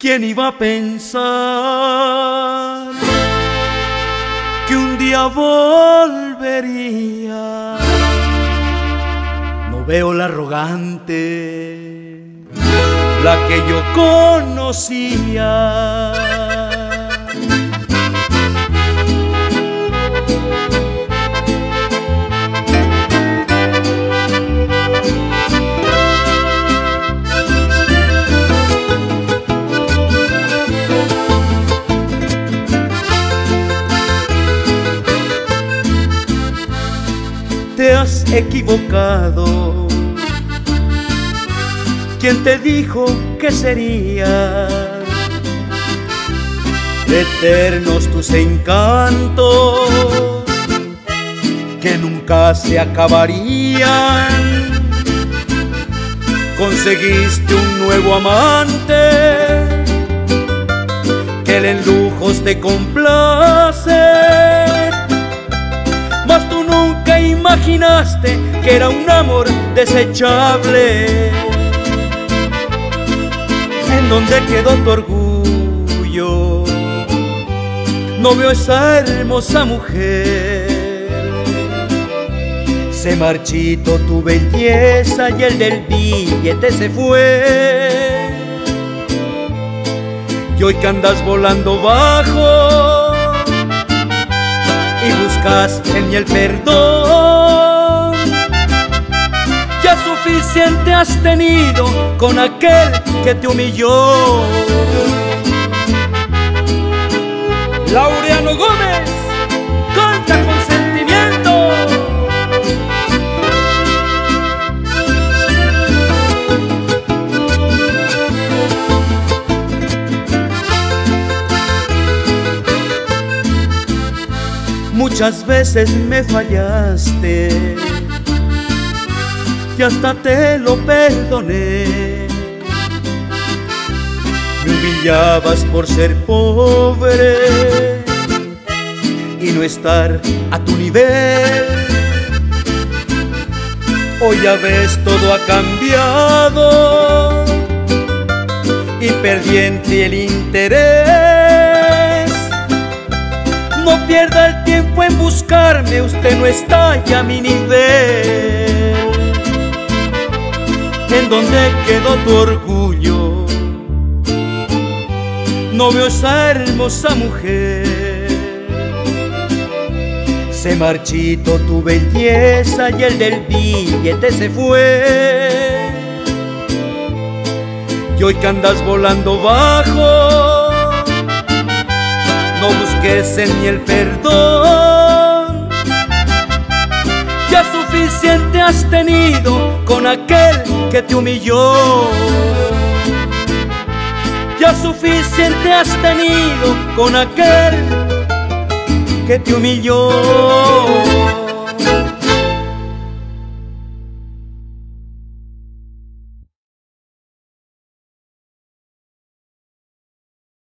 ¿Quién iba a pensar que un día volvería? No veo la arrogante, la que yo conocía. Te has equivocado. ¿Quién te dijo que sería eternos tus encantos, que nunca se acabarían? Conseguiste un nuevo amante que en lujos te complace, mas tú nunca imaginaste que era un amor desechable. ¿En dónde quedó tu orgullo? No veo esa hermosa mujer. Se marchitó tu belleza y el del billete se fue. Y hoy que andas volando bajo y buscas en mí el perdón, ya suficiente has tenido con aquel que te humilló. Laureano Gómez canta con sentimiento. Muchas veces me fallaste y hasta te lo perdoné. Me humillabas por ser pobre y no estar a tu nivel. Hoy ya ves, todo ha cambiado y perdí en ti el interés. No pierda el tiempo en buscarme, usted no está ya a mi nivel. ¿En dónde quedó tu orgullo? No veo esa hermosa mujer. Se marchitó tu belleza y el del billete se fue. Y hoy que andas volando bajo, no busques en mí el perdón. Ya suficiente has tenido con aquel que te humilló. Ya suficiente has tenido con aquel que te humilló.